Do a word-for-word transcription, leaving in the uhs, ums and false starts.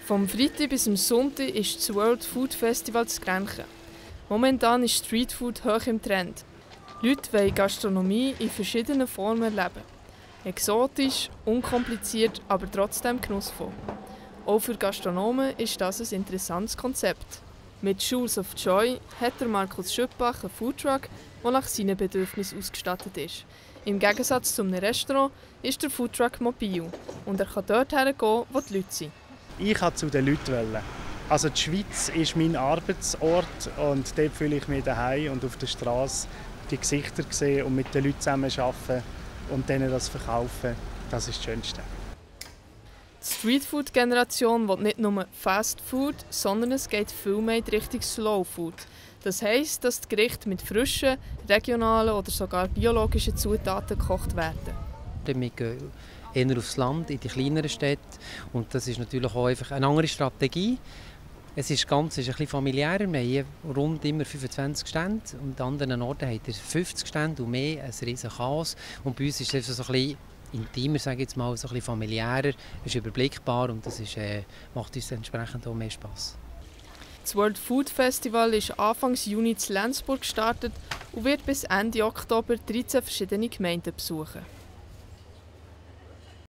Vom Freitag bis zum Sonntag ist das World Food Festival zu Grenchen. Momentan ist Streetfood hoch im Trend. Leute wollen Gastronomie in verschiedenen Formen erleben. Exotisch, unkompliziert, aber trotzdem genussvoll. Auch für Gastronomen ist das ein interessantes Konzept. Mit Shoes of Joy hat der Markus Schüppach einen Foodtruck, der nach seinen Bedürfnissen ausgestattet ist. Im Gegensatz zu einem Restaurant ist der Foodtruck mobil und er kann dort hergehen, wo die Leute sind. Ich wollte zu den Leuten. Also die Schweiz ist mein Arbeitsort und dort fühle ich mich daheim und auf der Straße die Gesichter sehen und mit den Leuten zusammen arbeiten und denen das verkaufen. Das ist das Schönste. Die Streetfood-Generation will nicht nur Fast Food, sondern es geht viel mehr in Richtung Slow Food. Das heisst, dass die Gerichte mit frischen, regionalen oder sogar biologischen Zutaten gekocht werden. Wir gehen eher aufs Land, in die kleineren Städte. Und das ist natürlich auch einfach eine andere Strategie. Es ist, ganz, es ist ein bisschen familiärer. Wir haben hier rund immer fünfundzwanzig Stände. Und an anderen Orten haben wir fünfzig Stände und mehr, ein riesen Chaos. Und bei uns ist es so ein bisschen intimer, sage ich jetzt mal, so ein bisschen familiärer. Es ist überblickbar und das ist, äh, macht uns entsprechend auch mehr Spass. Das World Food Festival ist Anfang Juni in Lenzburg gestartet und wird bis Ende Oktober dreizehn verschiedene Gemeinden besuchen.